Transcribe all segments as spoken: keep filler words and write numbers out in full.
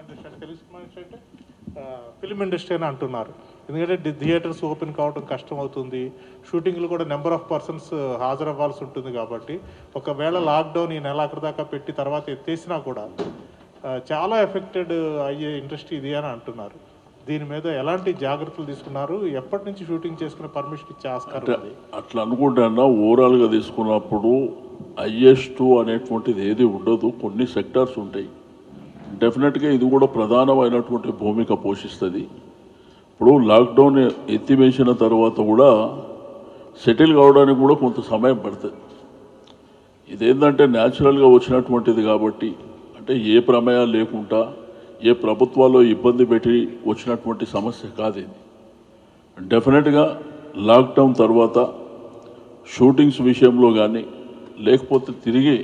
Industry అంటే Telugu cinema industry అంటే film industry అని అంటున్నారు. ఎందుకంటే థియేటర్స్ ఓపెన్ కావడం కష్టం అవుతుంది, షూటింగ్లు కూడా నెంబర్ ఆఫ్ పర్సన్స్ హాజరవ్వాల్సి ఉంటుంది. కాబట్టి ఒకవేళ లాక్డౌన్ ఈ నెల అక్కడి దాకా పెట్టి తర్వాత ఎత్తేసినా కూడా చాలా ఎఫెక్టెడ్ అయ్యే ఇండస్ట్రీ ఇది అని అంటున్నారు. దీని మీద ఎలాంటి జాగ్రత్తలు తీసుకున్నారు? ఎప్పటి నుంచి షూటింగ్ చేసుకునే పర్మిషన్ ఇచ్చే ఆస్కారం ఉంది? అట్లా అనుకుంటున్నా ఓవరాల్గా తీసుకున్నప్పుడు ఐఎస్ టూ అనేటువంటిది ఏది ఉండదు, కొన్ని సెక్టార్స్ ఉంటాయి. డెఫినెట్గా ఇది కూడా ప్రధానమైనటువంటి భూమిక పోషిస్తుంది. ఇప్పుడు లాక్డౌన్ ఎత్తివేసిన తర్వాత కూడా సెటిల్ కావడానికి కూడా కొంత సమయం పడుతుంది. ఇదేంటంటే న్యాచురల్గా వచ్చినటువంటిది కాబట్టి, అంటే ఏ ప్రమేయాలు లేకుండా ఏ ప్రభుత్వాల్లో ఇబ్బంది పెట్టి వచ్చినటువంటి సమస్య కాదు ఇది. డెఫినెట్గా లాక్డౌన్ తర్వాత షూటింగ్స్ విషయంలో కానీ లేకపోతే తిరిగి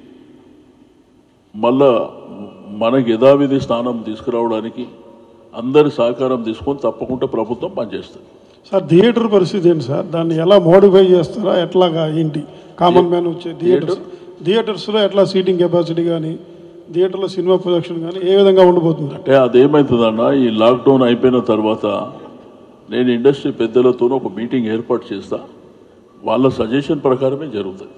మళ్ళా మనకి యథావిధి స్థానం తీసుకురావడానికి అందరి సహకారం తీసుకొని తప్పకుండా ప్రభుత్వం పనిచేస్తుంది. సార్ థియేటర్ పరిస్థితి ఏంటి సార్? దాన్ని ఎలా మోడిఫై చేస్తారా, ఎట్లాగా ఏంటి? కామన్ మ్యాన్ వచ్చే థియేటర్ థియేటర్స్లో ఎట్లా సీటింగ్ కెపాసిటీ కానీ థియేటర్లో సినిమా ప్రొడక్షన్ కానీ ఏ విధంగా ఉండిపోతుంది? అంటే అదేమవుతుందన్న, ఈ లాక్డౌన్ అయిపోయిన తర్వాత నేను ఇండస్ట్రీ పెద్దలతో ఒక మీటింగ్ ఏర్పాటు చేస్తా, వాళ్ళ సజెషన్ ప్రకారమే జరుగుతుంది.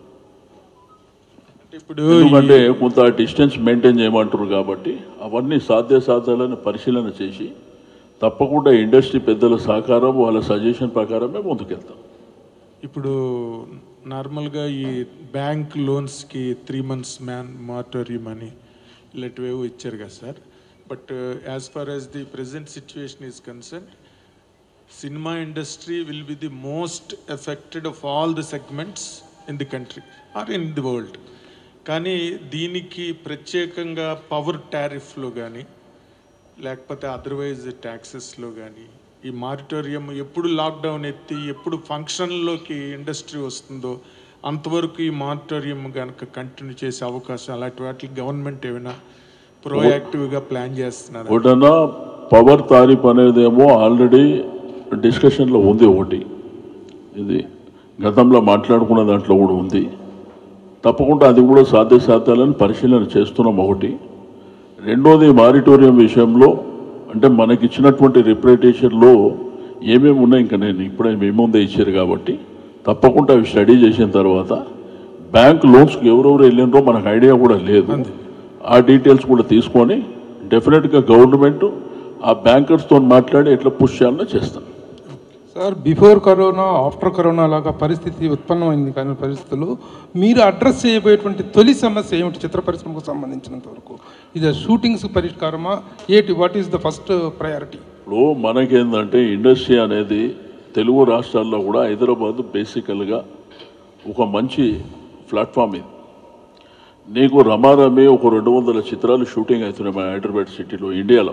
ఇప్పుడు ఎందుకంటే కొంత డిస్టెన్స్ మెయింటైన్ చేయమంటారు కాబట్టి అవన్నీ సాధ్యాసాధ్యాలను పరిశీలన చేసి తప్పకుండా ఇండస్ట్రీ పెద్దల సహకారం వాళ్ళ సజెషన్ ప్రకారమే ముందుకెళ్తాం. ఇప్పుడు నార్మల్గా ఈ బ్యాంక్ లోన్స్కి త్రీ మంత్స్ మ్యాన్ మాటోరియం అని ఇలాంటివేవో ఇచ్చారు కదా sir. But as far as the present situation is concern, cinema industry will be the most affected of all the segments in the country or in the world. కానీ దీనికి ప్రత్యేకంగా power టారిఫ్లో కానీ లేకపోతే otherwise ట్యాక్సెస్లో కానీ ఈ మారిటోరియం ఎప్పుడు lockdown ఎత్తి ఎప్పుడు ఫంక్షన్లోకి ఇండస్ట్రీ వస్తుందో అంతవరకు ఈ మారిటోరియం కనుక కంటిన్యూ చేసే అవకాశం అలాంటి వాటికి గవర్నమెంట్ ఏమైనా ప్రోయాక్టివ్గా ప్లాన్ చేస్తున్నారు? ఒకటన్నా పవర్ తారీఫ్ అనేదేమో ఆల్రెడీ డిస్కషన్లో ఉంది. ఒకటి ఇది గతంలో మాట్లాడుకున్న దాంట్లో కూడా ఉంది. తప్పకుండా అది కూడా సాధ్యసాధ్యాలను పరిశీలన చేస్తున్నాం. ఒకటి. రెండోది మారిటోరియం విషయంలో అంటే మనకి ఇచ్చినటువంటి రిప్రజెంటేషన్లో ఏమేమి ఉన్నాయి ఇంకా నేను ఇప్పుడే మీ ముందే ఇచ్చారు కాబట్టి తప్పకుండా అవి స్టడీ చేసిన తర్వాత బ్యాంక్ లోన్స్కి ఎవరెవరు వెళ్ళినారో మనకు ఐడియా కూడా లేదు. ఆ డీటెయిల్స్ కూడా తీసుకొని డెఫినెట్గా గవర్నమెంట్ ఆ బ్యాంకర్స్తో మాట్లాడి ఎట్లా పుష్ చేయాలో చేస్తాం. Sir before corona after corona లాగా పరిస్థితి ఉత్పన్నమైంది కానీ పరిస్థితులు మీరు అడ్రస్ చేయబోయేటువంటి తొలి సమస్య ఏమిటి చిత్ర పరిశ్రమకు సంబంధించినంత వరకు? ఇది షూటింగ్స్ పరిష్కారమా ఏంటి? What is the first priority? ఇప్పుడు మనకేందంటే ఇండస్ట్రీ అనేది తెలుగు రాష్ట్రాల్లో కూడా హైదరాబాద్ బేసికల్గా ఒక మంచి ప్లాట్ఫామ్. ఇది నీకు రమారమి ఒక రెండు వందల చిత్రాలు షూటింగ్ అవుతున్నాయి మన హైదరాబాద్ సిటీలో, ఇండియాలో.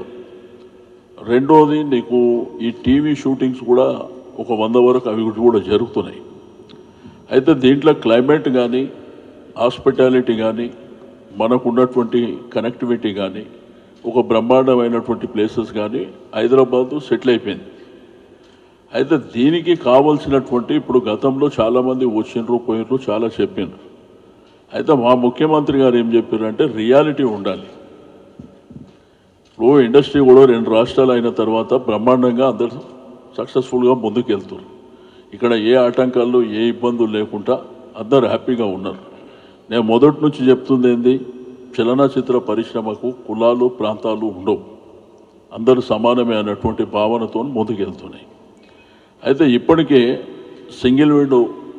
రెండోది నీకు ఈ టీవీ షూటింగ్స్ కూడా ఒక వంద వరకు అవి కూడా జరుగుతున్నాయి. అయితే దీంట్లో క్లైమేట్ కానీ హాస్పిటాలిటీ కానీ మనకు ఉన్నటువంటి కనెక్టివిటీ కానీ ఒక బ్రహ్మాండమైనటువంటి ప్లేసెస్ కానీ హైదరాబాదు సెటిల్ అయిపోయింది. అయితే దీనికి కావాల్సినటువంటి ఇప్పుడు గతంలో చాలామంది వచ్చిండ్రు పోయినరు చాలా చెప్పిండ్రు. అయితే మా ముఖ్యమంత్రి గారు ఏం చెప్పారంటే రియాలిటీ ఉండాలి. ఇప్పుడు ఇండస్ట్రీ కూడా రెండు రాష్ట్రాలు అయిన తర్వాత బ్రహ్మాండంగా అందరు సక్సెస్ఫుల్గా ముందుకు వెళ్తారు. ఇక్కడ ఏ ఆటంకాలు ఏ ఇబ్బందులు లేకుండా అందరు హ్యాపీగా ఉన్నారు. నేను మొదటి నుంచి చెప్తుంది ఏంది, చలనచిత్ర పరిశ్రమకు కులాలు ప్రాంతాలు ఉండవు, అందరూ సమానమే అన్నటువంటి భావనతో ముందుకు వెళ్తున్నాయి. అయితే ఇప్పటికే సింగిల్ విండో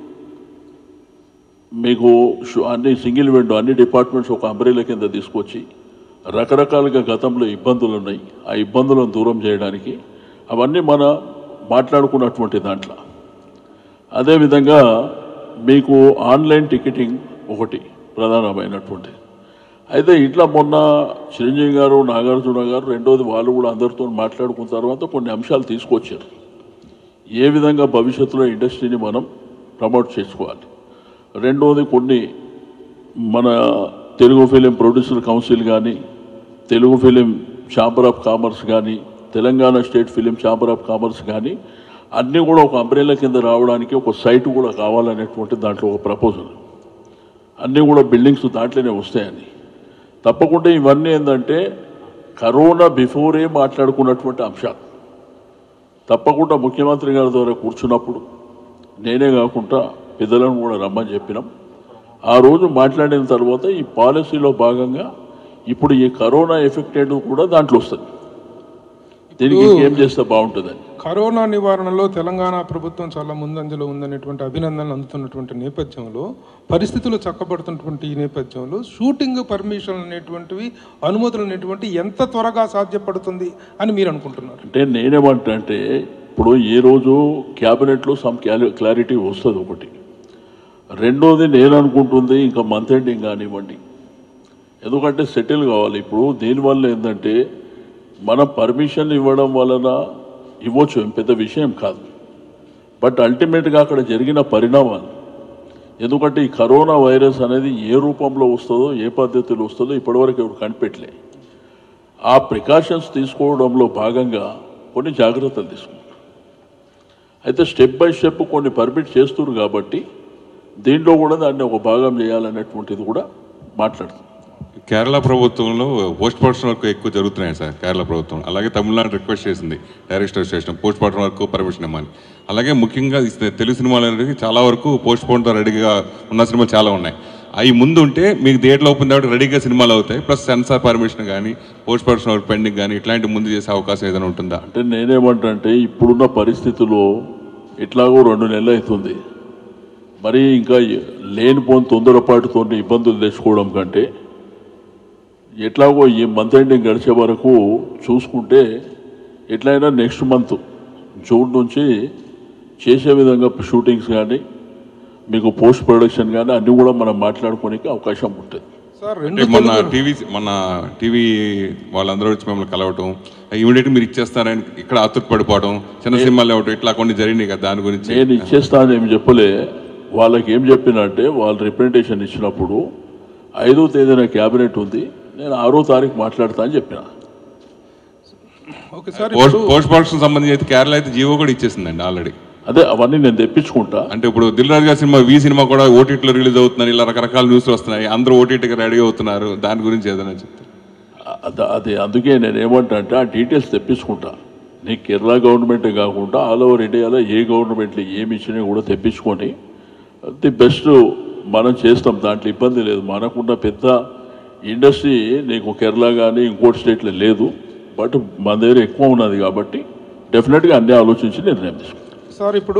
మీకు అన్ని సింగిల్ విండో అన్ని డిపార్ట్మెంట్స్ ఒక అంబ్రెలా కింద తీసుకొచ్చి రకరకాలుగా గతంలో ఇబ్బందులు ఉన్నాయి, ఆ ఇబ్బందులను దూరం చేయడానికి అవన్నీ మన మాట్లాడుకున్నటువంటి దాంట్లో. అదేవిధంగా మీకు ఆన్లైన్ టికెటింగ్ ఒకటి ప్రధానమైనటువంటి. అయితే ఇట్లా మొన్న చిరంజీవి గారు నాగార్జున గారు రెండోది వాళ్ళు కూడా అందరితో మాట్లాడుకున్న తర్వాత కొన్ని అంశాలు తీసుకొచ్చారు. ఏ విధంగా భవిష్యత్తులో ఇండస్ట్రీని మనం ప్రమోట్ చేసుకోవాలి. రెండోది కొన్ని మన తెలుగు ఫిలిం ప్రొడ్యూసర్ కౌన్సిల్ కానీ Telugu film chamber of commerce కానీ Telangana state film chamber of commerce కానీ అన్నీ కూడా ఒక అంబ్రెలా కింద రావడానికి ఒక సైట్ కూడా కావాలనేటువంటి దాంట్లో ఒక ప్రపోజల్. అన్నీ కూడా బిల్డింగ్స్ దాంట్లోనే వస్తాయని. తప్పకుండా ఇవన్నీ ఏంటంటే కరోనా బిఫోరే మాట్లాడుకున్నటువంటి అంశాలు తప్పకుండా ముఖ్యమంత్రి గారి ద్వారా కూర్చున్నప్పుడు నేనే కాకుండా పెద్దలను కూడా రమ్మని చెప్పినాం. ఆ రోజు మాట్లాడిన తర్వాత ఈ పాలసీలో భాగంగా ఇప్పుడు ఈ కరోనా ఎఫెక్టెడ్ కూడా దాంట్లో వస్తుంది. దీనికి ఏం చేస్తే బాగుంటుందని. కరోనా నివారణలో తెలంగాణ ప్రభుత్వం చాలా ముందంజలో ఉందనేటువంటి అభినందనలు అందుతున్నటువంటి నేపథ్యంలో, పరిస్థితులు చక్కబడుతున్నటువంటి ఈ నేపథ్యంలో షూటింగ్ పర్మిషన్ అనేటువంటివి, అనుమతులు అనేటువంటి ఎంత త్వరగా సాధ్యపడుతుంది అని మీరు అనుకుంటున్నారు? అంటే నేనేమంటా అంటే ఇప్పుడు ఈ రోజు క్యాబినెట్లో సమ్ క్లారిటీ వస్తుంది ఒకటి. రెండోది నేను అనుకుంటుంది ఇంకా మంత్ ఎండింగ్ కానివ్వండి, ఎందుకంటే సెటిల్ కావాలి. ఇప్పుడు దీనివల్ల ఏంటంటే మనం పర్మిషన్ ఇవ్వడం వలన ఇవ్వచ్చు, ఏం పెద్ద విషయం కాదు. బట్ అల్టిమేట్గా అక్కడ జరిగిన పరిణామాలు, ఎందుకంటే ఈ కరోనా వైరస్ అనేది ఏ రూపంలో వస్తుందో ఏ పద్ధతిలో వస్తుందో ఇప్పటివరకు ఎవరు కనిపెట్టలే. ఆ ప్రికాషన్స్ తీసుకోవడంలో భాగంగా కొన్ని జాగ్రత్తలు తీసుకుంటారు. అయితే స్టెప్ బై స్టెప్ కొన్ని పర్మిట్ చేస్తున్నారు కాబట్టి దీంట్లో కూడా దాన్ని ఒక భాగం చేయాలనేటువంటిది కూడా మాట్లాడుతుంది. కేరళ ప్రభుత్వంలో పోస్ట్ మార్టం వర్క్ ఎక్కువ జరుగుతున్నాయి సార్ కేరళ ప్రభుత్వం. అలాగే తమిళనాడు రిక్వెస్ట్ చేసింది director station post mortem work permission ఇవ్వమని. అలాగే ముఖ్యంగా తెలుగు సినిమాలు అనేది చాలా వరకు పోస్ట్ పోన్తో రెడీగా ఉన్న సినిమాలు చాలా ఉన్నాయి. అవి ముందు ఉంటే మీకు థియేటర్లో ఓపెన్ కాబట్టి రెడీగా సినిమాలు అవుతాయి. ప్లస్ సెన్సార్ పర్మిషన్ కానీ పోస్ట్ మార్టం వర్క్ పెండింగ్ కానీ ఇట్లాంటి ముందు చేసే అవకాశం ఏదైనా ఉంటుందా? అంటే నేనేమంటా అంటే ఇప్పుడున్న పరిస్థితుల్లో ఎట్లాగో రెండు నెలలు అవుతుంది, మరి ఇంకా లేనిపోని తొందరపాటుతో ఇబ్బందులు తెచ్చుకోవడం కంటే ఎట్లాగో ఈ మంత్ ఎండింగ్ గడిచే వరకు చూసుకుంటే ఎట్లయినా నెక్స్ట్ మంత్ జూన్ నుంచి చేసే విధంగా షూటింగ్స్ కానీ మీకు పోస్ట్ ప్రొడక్షన్ కానీ అన్నీ కూడా మనం మాట్లాడుకోనికి అవకాశం ఉంటుంది. సార్ అంటే మొన్న టీవీ మన టీవీ వాళ్ళందరూ వచ్చి మిమ్మల్ని కలవటం, ఇమీడియట్ మీరు ఇచ్చేస్తారని ఇక్కడ ఆతుర్ పడిపోవడం, చిన్న సినిమాలు ఇవ్వటం, ఇట్లా కొన్ని జరిగినాయి కదా, దాని గురించి. నేను ఇచ్చేస్తానని ఏమి చెప్పలే. వాళ్ళకి ఏం చెప్పినా అంటే వాళ్ళు రిప్రజెంటేషన్ ఇచ్చినప్పుడు ఐదో తేదీన క్యాబినెట్ ఉంది, నేను ఆరో తారీఖు మాట్లాడతా అని చెప్పిన. పోస్ట్ ప్రొడక్షన్ సంబంధించి అయితే కేరళ అయితే జీవో కూడా ఇచ్చేసిందండి ఆల్రెడీ. అదే అవన్నీ నేను తెప్పించుకుంటా. అంటే ఇప్పుడు దిల్ రాజు గారి సినిమా వి సినిమా కూడా ఓటీటీలో రిలీజ్ అవుతుందని ఇలా రకరకాల న్యూస్లు వస్తున్నాయి. అందరూ ఓటీటీకి రెడీ అవుతున్నారు. దాని గురించి ఏదైనా చెప్తారు? అది అందుకే నేను ఏమంటా అంటే ఆ డీటెయిల్స్ తెప్పించుకుంటా. నీకు కేరళ గవర్నమెంటే కాకుండా ఆల్ ఓవర్ ఇండియాలో ఏ గవర్నమెంట్లు ఏమి ఇచ్చినా కూడా తెప్పించుకొని ది బెస్ట్ మనం చేస్తాం. దాంట్లో ఇబ్బంది లేదు. మనకున్న పెద్ద ఇండస్ట్రీ నీకు కేరళ కానీ ఇంకోటి స్టేట్లో లేదు. బట్ మన దగ్గర ఎక్కువ ఉన్నది కాబట్టి డెఫినెట్గా అన్నీ ఆలోచించి నిర్ణయం తీసుకుంటాం. సార్ ఇప్పుడు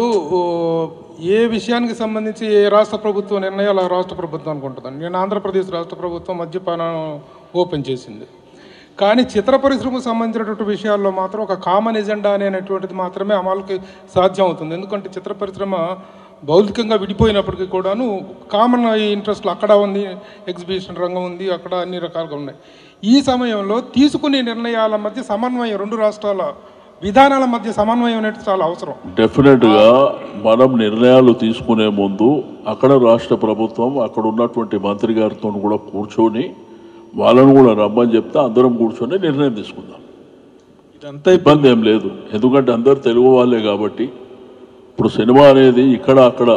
ఏ విషయానికి సంబంధించి ఏ రాష్ట్ర ప్రభుత్వం నిర్ణయాలు ఆ రాష్ట్ర ప్రభుత్వం అనుకుంటుందండి. నేను ఆంధ్రప్రదేశ్ రాష్ట్ర ప్రభుత్వం మద్యపానం ఓపెన్ చేసింది, కానీ చిత్ర పరిశ్రమకు సంబంధించినటువంటి విషయాల్లో మాత్రం ఒక కామన్ ఎజెండా అనేటువంటిది మాత్రమే అమలుకి సాధ్యం అవుతుంది. ఎందుకంటే చిత్ర పరిశ్రమ భౌతికంగా విడిపోయినప్పటికీ కూడాను కామన్ ఇంట్రెస్ట్లు అక్కడ ఉంది, ఎగ్జిబిషన్ రంగం ఉంది, అక్కడ అన్ని రకాలుగా ఉన్నాయి. ఈ సమయంలో తీసుకునే నిర్ణయాల మధ్య సమన్వయం, రెండు రాష్ట్రాల విధానాల మధ్య సమన్వయం అనేది చాలా అవసరం. డెఫినెట్గా మనం నిర్ణయాలు తీసుకునే ముందు అక్కడ రాష్ట్ర ప్రభుత్వం అక్కడ ఉన్నటువంటి మంత్రి గారితో కూడా కూర్చొని వాళ్ళను కూడా రమ్మని చెప్తే అందరం కూర్చొని నిర్ణయం తీసుకుందాం. ఇదంతా ఇబ్బంది ఏం లేదు, ఎందుకంటే అందరు తెలుగు వాళ్ళే కాబట్టి ఇప్పుడు సినిమా అనేది ఇక్కడ అక్కడ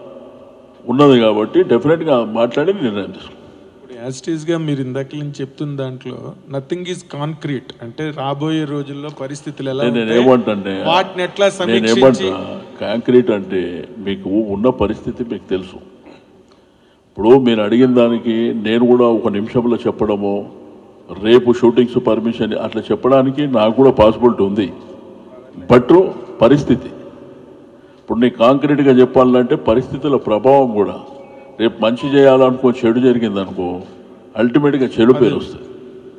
ఉన్నది కాబట్టి డెఫినెట్గా మాట్లాడి నిర్ణయం తీసుకుంటాం. ఇప్పుడు యాజ్ ఇట్ ఈస్గా మీరు ఇందాక నుంచి చెప్తున్న దాంట్లో నథింగ్ ఈజ్ కాంక్రీట్. అంటే రాబోయే రోజుల్లో పరిస్థితులు ఎలా నేనేమంటే వాటిని ఎట్లా నేనేమంటా కాంక్రీట్ అంటే మీకు ఉన్న పరిస్థితి మీకు తెలుసు. ఇప్పుడు మీరు అడిగిన దానికి నేను కూడా ఒక నిమిషంలో చెప్పడము, రేపు షూటింగ్స్ పర్మిషన్ అట్లా చెప్పడానికి నాకు కూడా పాసిబిలిటీ ఉంది. బట్ పరిస్థితి ఇప్పుడు నీకు కాంక్రీట్గా చెప్పాలంటే పరిస్థితుల ప్రభావం కూడా రేపు మంచి చేయాలనుకో చెడు జరిగిందనుకో అల్టిమేట్గా చెడు పేరు వస్తుంది.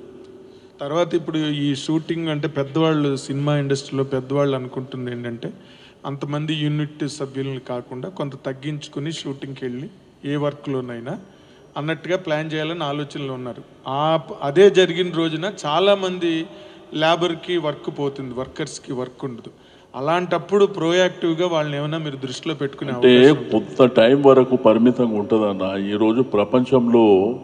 తర్వాత ఇప్పుడు ఈ షూటింగ్ అంటే పెద్దవాళ్ళు సినిమా ఇండస్ట్రీలో పెద్దవాళ్ళు అనుకుంటుంది ఏంటంటే అంతమంది యూనిట్ సభ్యులను కాకుండా కొంత తగ్గించుకుని షూటింగ్కి వెళ్ళి ఏ వర్క్లోనైనా అన్నట్టుగా ప్లాన్ చేయాలని ఆలోచనలు ఉన్నారు. ఆ అదే జరిగిన రోజున చాలామంది లేబర్కి వర్క్ పోతుంది, వర్కర్స్కి వర్క్ ఉండదు. అలాంటప్పుడు ప్రోయాక్టివ్గా వాళ్ళని ఏమైనా మీరు దృష్టిలో పెట్టుకునే అంటే కొంత టైం వరకు పరిమితంగా ఉంటుందన్న. ఈరోజు ప్రపంచంలో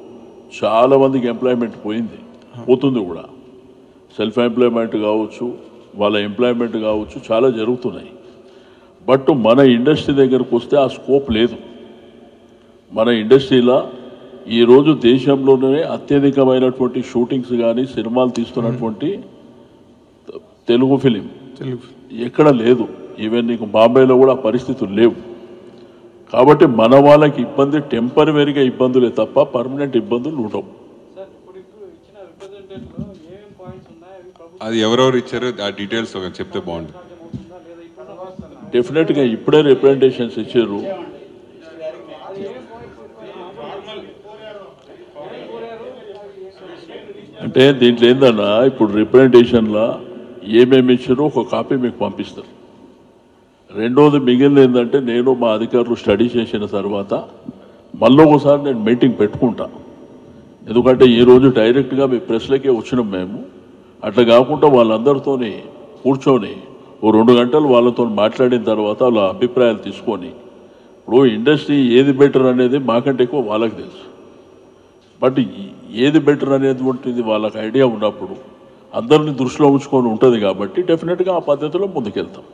చాలా మందికి ఎంప్లాయ్మెంట్ పోయింది, పోతుంది కూడా. సెల్ఫ్ ఎంప్లాయ్మెంట్ కావచ్చు, వాళ్ళ ఎంప్లాయ్మెంట్ కావచ్చు, చాలా జరుగుతున్నాయి. బట్ మన ఇండస్ట్రీ దగ్గరకు వస్తే ఆ స్కోప్ లేదు. మన ఇండస్ట్రీలో ఈరోజు దేశంలోనే అత్యధికమైనటువంటి షూటింగ్స్ కానీ సినిమాలు తీస్తున్నటువంటి తెలుగు ఫిలిం తెలుగు ఎక్కడ లేదు. ఈవెన్ నీకు బాంబేలో కూడా పరిస్థితులు లేవు. కాబట్టి మన వాళ్ళకి ఇబ్బంది టెంపరీగా ఇబ్బందులే తప్ప పర్మనెంట్ ఇబ్బందులు ఉండవు. అది ఎవరెవరు ఇచ్చారో ఆ డీటెయిల్స్ చెప్తే బాగుంటుంది. డెఫినెట్గా ఇప్పుడే రిప్రజెంటేషన్స్ ఇచ్చారు. అంటే దీంట్లో ఏందన్నా ఇప్పుడు రిప్రజెంటేషన్లో ఏమేమి ఇచ్చారో ఒక కాపీ మీకు పంపిస్తారు. రెండోది మిగిలిన ఏంటంటే నేను మా అధికారులు స్టడీ చేసిన తర్వాత మళ్ళీ ఒకసారి నేను మీటింగ్ పెట్టుకుంటా. ఎందుకంటే ఈరోజు డైరెక్ట్గా మీ ప్రెస్లకే వచ్చినాం మేము. అట్లా కాకుండా వాళ్ళందరితోని కూర్చొని ఓ రెండు గంటలు వాళ్ళతో మాట్లాడిన తర్వాత వాళ్ళ అభిప్రాయాలు తీసుకొని ఇప్పుడు ఇండస్ట్రీ ఏది బెటర్ అనేది మాకంటే ఎక్కువ వాళ్ళకి తెలుసు. బట్ ఏది బెటర్ అనేటువంటిది వాళ్ళకి ఐడియా ఉన్నప్పుడు అందరినీ దృష్టిలో ఉంచుకొని ఉంటుంది కాబట్టి డెఫినెట్గా ఆ పద్ధతిలో ముందుకెళ్తాం.